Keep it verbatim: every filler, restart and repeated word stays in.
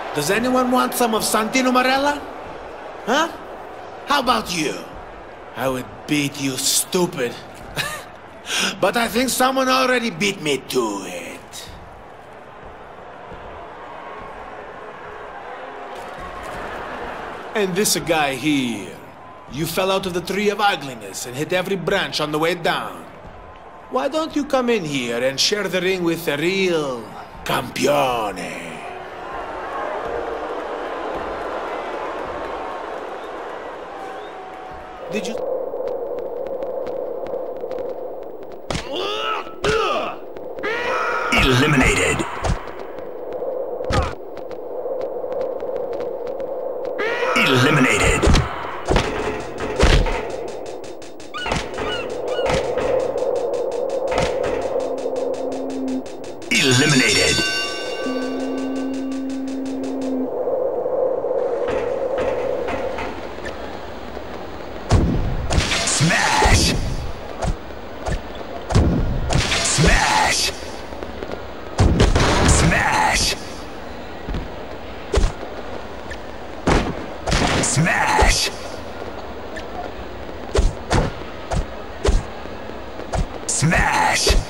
Does anyone want some of Santino Marella? Huh? How about you? I would beat you, stupid. But I think someone already beat me to it. And this guy here. You fell out of the tree of ugliness and hit every branch on the way down. Why don't you come in here and share the ring with a real campione? Did you... Eliminated. Eliminated. Eliminated. Smash. Smash. Smash. Smash. Smash.